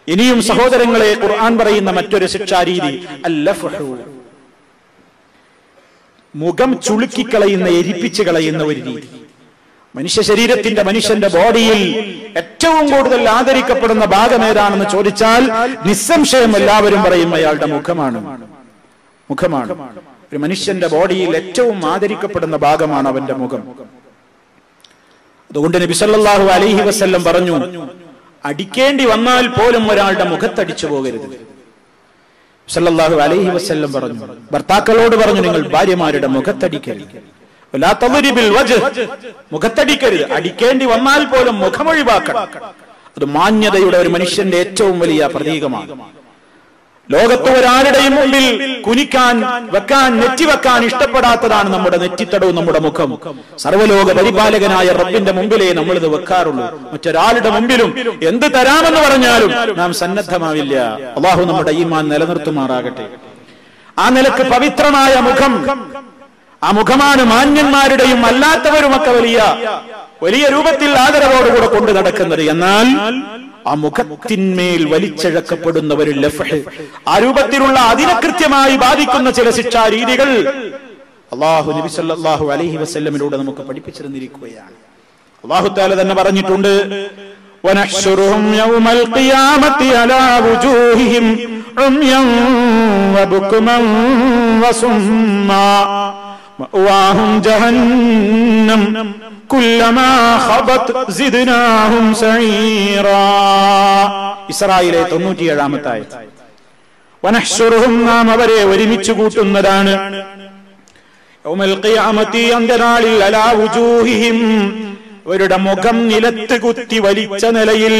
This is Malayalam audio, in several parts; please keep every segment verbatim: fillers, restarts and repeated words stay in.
ഇനിയും സഹോദരങ്ങളെ, ഖുർആൻ പറയുന്ന മറ്റൊരു ശിക്ഷാരീതി അല്ലഫ്ഹു, മുഖം ചുളുക്കിക്കളയുന്ന, എരിപ്പിച്ചു കളയുന്ന ഒരു രീതി. മനുഷ്യ ശരീരത്തിന്റെ, മനുഷ്യന്റെ ബോഡിയിൽ ഏറ്റവും കൂടുതൽ ആദരിക്കപ്പെടുന്ന ഭാഗം ഏതാണെന്ന് ചോദിച്ചാൽ നിസ്സംശയം എല്ലാവരും പറയും അയാളുടെ മുഖമാണ്. മുഖമാണ് ഒരു മനുഷ്യന്റെ ബോഡിയിൽ ഏറ്റവും ആദരിക്കപ്പെടുന്ന ഭാഗമാണ് അവന്റെ മുഖം. അതുകൊണ്ട് നബി സല്ലല്ലാഹു അലൈഹി വസല്ലം പറഞ്ഞു, അടിക്കേണ്ടി വന്നാൽ പോലും ഒരാളുടെ മുഖത്തടിച്ചു പോകരുത്. സല്ലല്ലാഹു അലൈഹി വസല്ലം പറഞ്ഞു, ഭർത്താക്കളോട് പറഞ്ഞു, നിങ്ങൾ ഭാര്യമാരുടെ മുഖത്തടിക്കരുത്. വലാ തദ്രിബിൽ വജ്ഹ്, മുഖത്തടിക്കരുത്. അടിക്കേണ്ടി വന്നാൽ പോലും മുഖമൊഴിവാക്കണം. അത് മാന്യതയുടെ ഒരു മനുഷ്യന്റെ ഏറ്റവും വലിയ പ്രതീകമാണ്. ലോകത്ത് ഒരാളുടെയും മുമ്പിൽ കുനിക്കാൻ, വെക്കാൻ, നെറ്റിവെക്കാൻ ഇഷ്ടപ്പെടാത്തതാണ് നമ്മുടെ നെറ്റിത്തടവും നമ്മുടെ മുഖം. സർവ്വലോക പരിപാലകനായ റബ്ബിന്റെ മുമ്പിലേ നമ്മളിത് വെക്കാറുള്ളൂ. മറ്റൊരാളുടെ മുമ്പിലും എന്ത് തരാമെന്ന് പറഞ്ഞാലും നാം സന്നദ്ധമാവില്ല. അല്ലാഹു നമ്മുടെ ഈമാൻ നിലനിർത്തുമാറാകട്ടെ. ആ നിലക്ക് പവിത്രമായ മുഖം, ആ മുഖമാണ് മാന്യന്മാരുടെയും അല്ലാത്തവരുമൊക്കെ വലിയ വലിയ രൂപത്തിൽ ആദരവോടുകൂടെ കൊണ്ടു നടക്കുന്നത്. എന്നാൽ ആ മുഖത്തിന്മേൽ വലിച്ചഴക്കപ്പെടുന്ന ഒരു ലഫ്ഹ്, ആ രൂപത്തിലുള്ള അതിനെ കൃത്യമായി ബാധിക്കുന്ന ചില ശിക്ഷാരീതികൾ അല്ലാഹു നബി സല്ലല്ലാഹു അലൈഹി വസല്ലമിലൂടെ നമുക്ക് പഠിപ്പിച്ചിരുന്നിരിക്കുകയാണ്. അല്ലാഹു തആല തന്നെ പറഞ്ഞിട്ടുണ്ട്, വനഹ്ശുറുഹും യൗമൽ ഖിയാമത്തി അലാ വുജൂഹിഹിം ഉംയൻ വബുക്മൻ വസുമ്മാ മഅവാഹും ജഹന്നം കുല്ലമാ ഖബത് സിദ്നാഹും സഈറാ. ഇസ്രായേലിലെ തൊണ്ണൂറ്റിയേഴാമത്തെ ആയത്ത്. വനഹ്ശുറുഹും, നാം അവരെ ഒരുമിച്ച് കൂട്ടുന്നതാണ്. യൗമൽ ഖിയാമത്തി, അന്ത്യനാളിൽ, അലാ വുജൂഹിഹിം, അവരുടെ മുഖം നിലത്ത് കുത്തി വലിച്ച നിലയിൽ,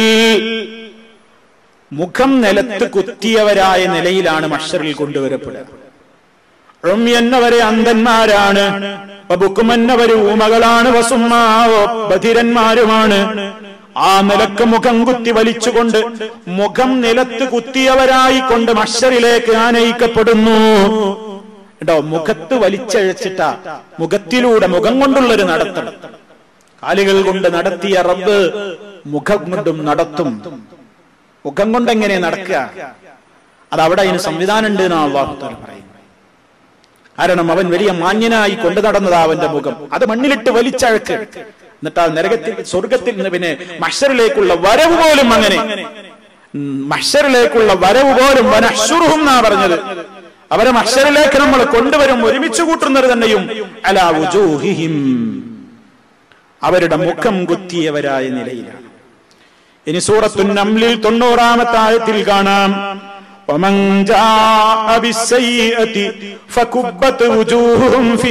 മുഖം നിലത്ത് കുത്തിയവരായ നിലയിലാണ് മഹ്ശറിൽ കൊണ്ടുവരപ്പെടുക. ഉംയന്നവരെ അന്ധന്മാരാണ്, വബുക്കുമന്നവര് ഊമകളാണ്, വസുമ്മാവോ ബധിരന്മാരുമാണ്. ആ നിലക്ക് മുഖം കുത്തി വലിച്ചുകൊണ്ട്, മുഖം നിലത്ത് കുത്തിയവരായി കൊണ്ട് മഹ്ശറിലേക്ക് ആനയിക്കപ്പെടുന്നു. കേട്ടോ, മുഖത്ത് വലിച്ചഴച്ചിട്ട, മുഖത്തിലൂടെ മുഖം കൊണ്ടുള്ളൊരു നടത്തം. കാലുകൾ കൊണ്ട് നടത്തിയ റബ്ബ് മുഖം കൊണ്ടും നടത്തും. മുഖം കൊണ്ടെങ്ങനെ നടക്കുക? അതവിടെ അതിന് സംവിധാനം ഉണ്ട് എന്നാണ് അല്ലാഹു തആല പറയുന്നത്. കാരണം അവൻ വലിയ മാന്യനായി കൊണ്ടു നടന്നതാ അവന്റെ മുഖം. അത് മണ്ണിലിട്ട് വലിച്ചഴക്ക്. എന്നിട്ട് ആ നരകത്തിൽ, സ്വർഗത്തിൽ നിന്ന് പിന്നെ മഹ്ശറിലേക്കുള്ള വരവ് പോലും അങ്ങനെ, മഹ്ശറിലേക്കുള്ള വരവ് പോലും വനഹ്ശുറുഹും എന്നാ പറഞ്ഞത്. അവരെ മഹ്ശറിലേക്ക് നമ്മൾ കൊണ്ടുവരും, ഒരുമിച്ച് കൂട്ടുന്നത് തന്നെയും അലാ വുജൂഹിഹിം, അവരുടെ മുഖം കുത്തിയവരായ നിലയിലാണ്. ഇനി സൂറത്തുൻ നംലിൽ തൊണ്ണൂറാമത്തെ ആയത്തിൽ കാണാം, ومن جاء بالسيئة فكبت وجوههم في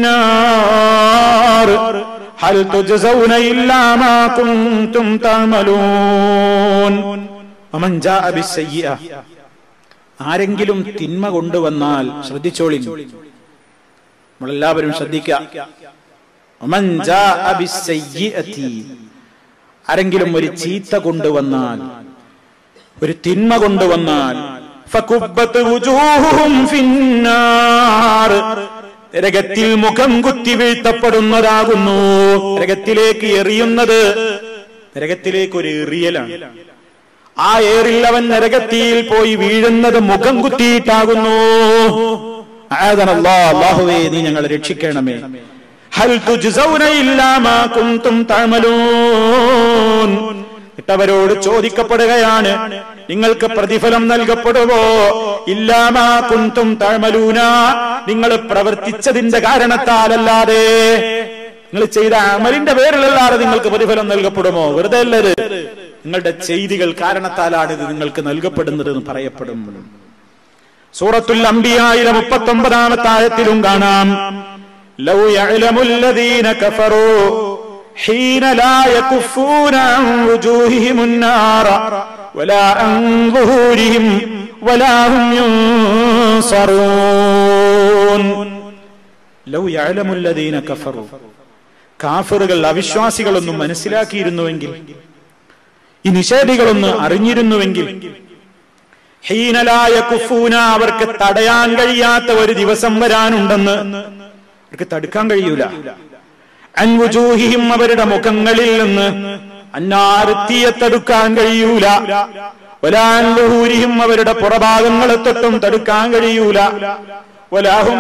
النار هل تجزون إلا ما كنتم تعملون. ومن جاء بالسيئة, ആരെങ്കിലും തിന്മ കൊണ്ടുവന്നാൽ, ശ്രദ്ധിച്ചോളി, നമ്മളെല്ലാവരും ശ്രദ്ധിക്കുക. ومن جاء بالسيئة, ആരെങ്കിലും ഒരു ചീത്ത കൊണ്ടുവന്നാൽ, ഒരു തിന്മ കൊണ്ടുവന്നാൽ, ഫകുബ്ബത് വുജൂഹുഹും ഫിന്നാർ, നരകത്തിൽ മുഖം കുത്തി വീഴ്ത്തപ്പെടുന്നതാകുന്നു. നരകത്തിലേക്ക് എറിയുന്നത്, നരകത്തിലേക്ക് ഒരു എറിയലാണ്. ആ ഏറിൽ അവൻ നരകത്തിൽ പോയി വീഴുന്നത് മുഖം കുത്തിയിട്ടാകുന്നു. ആദനല്ലാഹ്, അല്ലാഹുവേ നീ ഞങ്ങളെ രക്ഷിക്കണമേ. ഹൽ തുജ്സൗന ഇല്ലാ മാ കുൻതും തഅമലൂൻ, ഇട്ടവരോട് ചോദിക്കപ്പെടുകയാണ്, നിങ്ങൾക്ക് പ്രതിഫലം നൽകപ്പെടുവോ? ഇല്ലാ മാ കുൻതും തഅമലൂന, നിങ്ങൾ പ്രവർത്തിച്ചതിന്റെ കാരണത്താലല്ലാതെ, നിങ്ങൾ ചെയ്ത അമലിന്റെ പേരിലല്ലാതെ നിങ്ങൾക്ക് പ്രതിഫലം നൽകപ്പെടുമോ? വെറുതെ അല്ലത്, നിങ്ങളുടെ ചെയ്തികൾ കാരണത്താലാണ് ഇത് നിങ്ങൾക്ക് നൽകപ്പെടുന്നത് എന്ന് പറയപ്പെടും. സൂറത്തുൽ അംബിയായിലെ മുപ്പത്തൊമ്പതാമത്തെ ആയത്തിലും കാണാം, ലൗ യഅലമുൽ ലദീന കഫറൂ ഹീന ലാ യകുഫൂന അൻ വുജൂഹിഹിമുൻ നാറ വലാ അൻ ളുഹൂരിഹിം വലാ ഹും യുൻസറൂൻ. ലൗ യഅലമുൽ ലദീന കഫറൂ, കാഫിറുകൾ, അവിശ്വാസികളൊന്നും മനസ്സിലാക്കിയിരുന്നുവെങ്കിൽ, ഈ നിഷേധികളൊന്ന് അറിഞ്ഞിരുന്നുവെങ്കിൽ, ഹീന ലാ യകുഫൂന, അവർക്ക് തടയാൻ കഴിയാത്ത ഒരു ദിവസം വരാനുണ്ടെന്ന്, അവർക്ക് തടുക്കാൻ കഴിയൂല. അൻ വുജൂഹിഹിം, അവരുടെ മുഖങ്ങളിൽ നിന്ന്, അന്നാർ തീയെ തടുക്കാൻ കഴിയൂല. വലാ അൻ ളുഹൂരിഹിം അവരുടെ പുറഭാഗങ്ങളെ തൊട്ടും തടുക്കാൻ കഴിയൂല. വലാ ഹും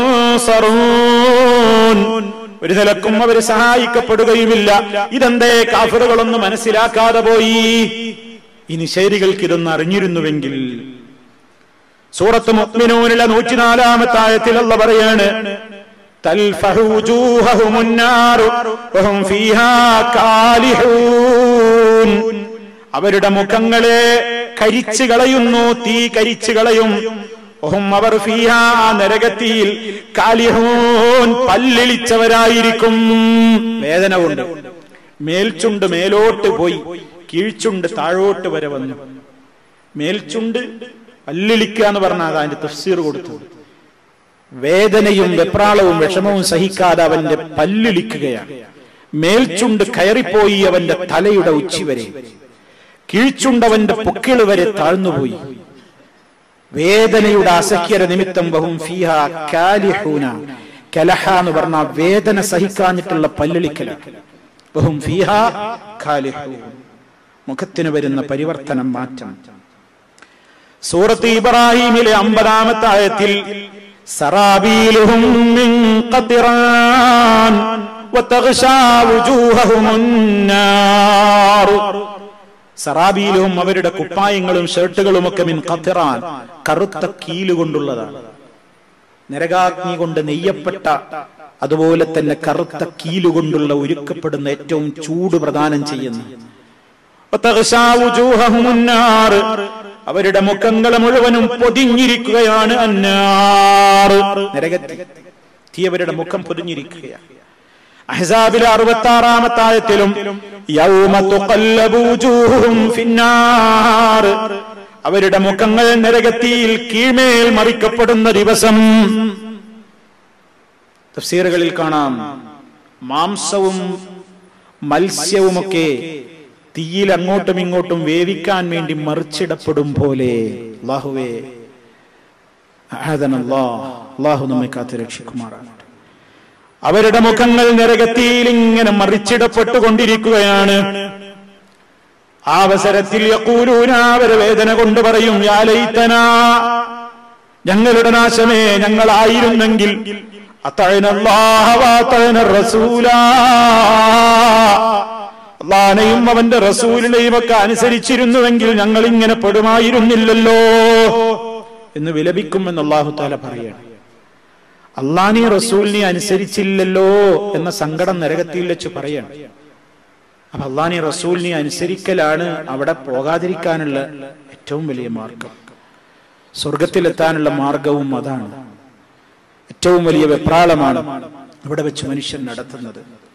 യുൻസറൂൻ ഒരു നിലക്കും അവർ സഹായിക്കപ്പെടുകയുമില്ല. ഇതെന്തേ കാഫിറുകളൊന്നും മനസ്സിലാക്കാതെ പോയി? ഈ നിഷേധികൾക്ക് ഇതൊന്നും അറിഞ്ഞിരുന്നുവെങ്കിൽ. സൂറത്ത് മുഅ്മിനൂനിലെ നൂറ്റിനാലാമത്തെ ആയത്തിൽ അല്ലാഹു പറയാണ്, തൽഫഹു വജൂഹഹുമുൻ നാറു വഹും ഫീഹാ കാലിഹൂൻ. അവരുടെ മുഖങ്ങളെ കരിച്ചു കളയുന്നു, തീ കരിച്ചു കളയും. വഹും അവർ ഫീഹാ നരകത്തിൽ കാലിഹൂൻ പല്ലിളിച്ചവരായിരിക്കും. വേദന കൊണ്ട് മേൽചുണ്ട് മേലോട്ട് പോയി, കീഴ്ചുണ്ട് താഴോട്ട് വരെ വന്നു. മേൽചുണ്ട് പല്ലിളിക്കുക എന്ന് പറഞ്ഞാൽ അതിന്റെ തഫ്സീർ കൊടുത്തു. വേദനയും വെപ്രാളവും വിഷമവും സഹിക്കാതെ അവന്റെ പല്ലിളിക്കുകയാണ്. മേൽചുണ്ട് കയറിപ്പോയി അവന്റെ തലയുടെ ഉച്ചി വരെ, കീഴ്ചുണ്ടവന്റെ പൊക്കിള് വരെ താഴ്ന്നുപോയി. വേദനയുടെ അസഖ്യത നിമിത്തം ബഹും ഫീഹാ കാലിഹൂന. കലഹ എന്ന് പറഞ്ഞ വേദന സഹിക്കാഞ്ഞിട്ടുള്ള പല്ലിളിക്കല. ബഹും ഫീഹാ കാലിഹൂൻ. മുഖത്തിന് വരുന്ന പരിവർത്തനം, മാറ്റം. സൂറത്ത് ഇബ്രാഹിമിലെ അമ്പതാമത്തെ ആയത്തിൽ സറാബീലുഹും മിൻ ഖത്റാൻ വതഗ്ശാ വുജൂഹഹുമുൻ നാർ. സറാബീലും അവരുടെ കുപ്പായങ്ങളും ഷർട്ടുകളും ഒക്കെ മിൻ ഖത്റാൻ കറുത്ത കീലുകൊണ്ടുള്ളതാണ്. നരകാഗ്നി കൊണ്ട് നെയ്യപ്പെട്ട അതുപോലെ തന്നെ കറുത്ത കീലുകൊണ്ടുള്ള ഒരുക്കപ്പെടുന്ന ഏറ്റവും ചൂട് പ്രദാനം ചെയ്യുന്ന. അവരുടെ മുഖങ്ങളെ മുഴുവനും പൊതിഞ്ഞിരിക്കുകയാണ് അന്നാർ, നരകത്തിൽ തീ അവരുടെ മുഖം പൊതിഞ്ഞിരിക്കുകയാണ്. അഹ്സാബിലെ അറുപത്തി ആറാമത്തെ ആയത്തിലും യൗമ തുഖല്ലബു വജൂഹുഹും ഫിന്നാർ. അവരുടെ മുഖങ്ങൾ നരകത്തിൽ കീഴ്മേൽ മറിക്കപ്പെടുന്ന ദിവസം. തഫ്സീറുകളിൽ കാണാം, മാംസവും മത്സ്യവുമൊക്കെ തീയിൽ അങ്ങോട്ടും ഇങ്ങോട്ടും വേവിക്കാൻ വേണ്ടി മറിച്ചിടപ്പെടും പോലെ. അല്ലാഹുവേ, അല്ലാഹു നമ്മെ കാത്ത് രക്ഷിക്കുമാറാകട്ടെ. അവരുടെ മുഖങ്ങൾ നരകത്തിൽ ഇങ്ങനെ മറിച്ചിടപ്പെട്ടുകൊണ്ടിരിക്കുകയാണ്. ആ അവസരത്തിൽ യഖൂലൂന, അവർ വേദന കൊണ്ട് പറയും, യാ ലൈതനാ, ഞങ്ങളുടെ നാശമേ, ഞങ്ങളായിരുന്നെങ്കിൽ അത്തഅനല്ലാഹ വഅതഅന റസൂലാ, അല്ലാഹുവിനെയും അവന്റെ റസൂലിനെയും ഒക്കെ അനുസരിച്ചിരുന്നുവെങ്കിൽ ഞങ്ങൾ ഇങ്ങനെ പെടുമായിരുന്നില്ലല്ലോ എന്ന് വിലപിക്കുമെന്ന് അല്ലാഹു തആല പറയാണ്. അള്ളാഹിനെയും റസൂലിനെയും അനുസരിച്ചില്ലല്ലോ എന്ന സങ്കടം നരകത്തിൽ വെച്ച് പറയാണ്. അപ്പൊ അള്ളാഹിനെയും റസൂലിനെയും അനുസരിക്കലാണ് അവിടെ പോകാതിരിക്കാനുള്ള ഏറ്റവും വലിയ മാർഗം. സ്വർഗത്തിലെത്താനുള്ള മാർഗവും അതാണ്. ഏറ്റവും വലിയ വെപ്രാളമാണ് ഇവിടെ വെച്ച് മനുഷ്യൻ നടത്തുന്നത്.